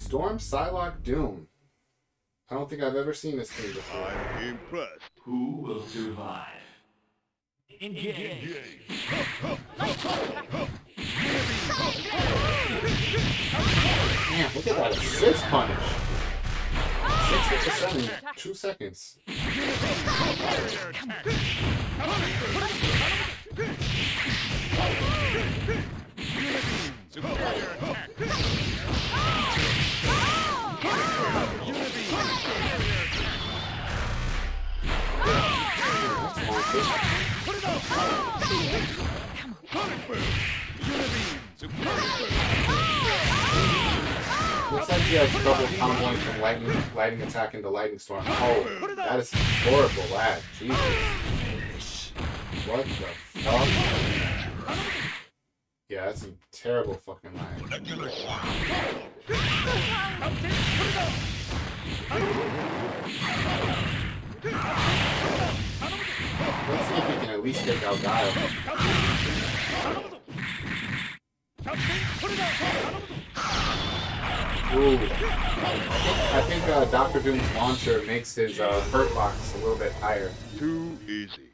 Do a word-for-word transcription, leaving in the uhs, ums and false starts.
Storm, Psylocke, Doom. I don't think I've ever seen this thing before. I'm impressed. Who will survive? Engage. Man, look at that assist punish. sixty percent in two seconds. Looks like he has double comboing from lightning, lightning attack into lightning storm. Oh, that is horrible lag. Jesus. What the fuck? Yeah, that's some terrible fucking lag. Let's see if we can at least take out Guile. Ooh. I think uh, Doctor Doom's launcher makes his uh, hurt box a little bit higher. Too easy.